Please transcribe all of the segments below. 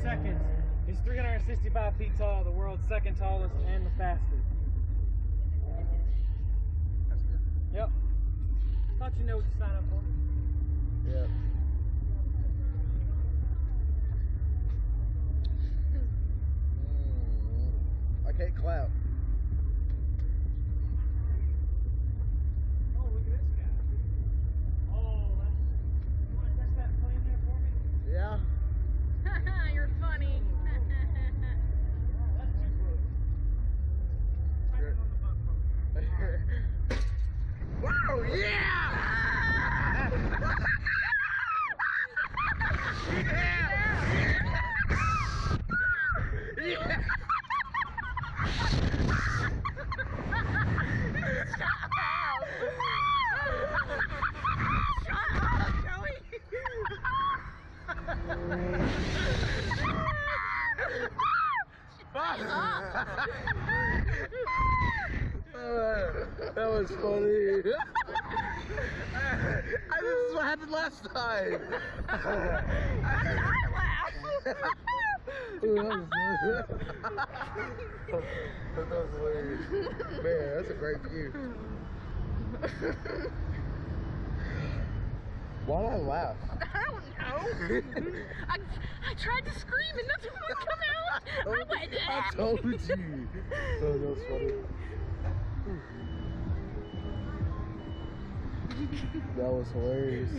seconds. He's 365 feet tall, the world's second tallest and the fastest. That's good. Yep. Thought you know what to sign up for. Yep. I can't clap. Oh, look at this guy. Oh, that's... You want to test that plane there for me? Yeah. You're funny. That's too close. Type it on the button for me. Whoa, yeah! Yeah! That was funny. This is what happened last time. That was hilarious. Man, that's a great view. Why did I laugh? I don't know. I tried to scream and nothing would come out. I went, I told you. Oh, that was funny. That was hilarious.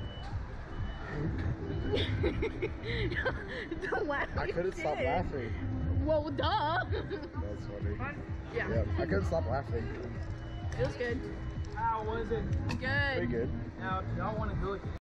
Don't laugh. I couldn't stop laughing. Well, duh. That's funny. Yeah. Yeah, I couldn't stop laughing. It was good. How was it? Good. Pretty good. Now, if y'all want to go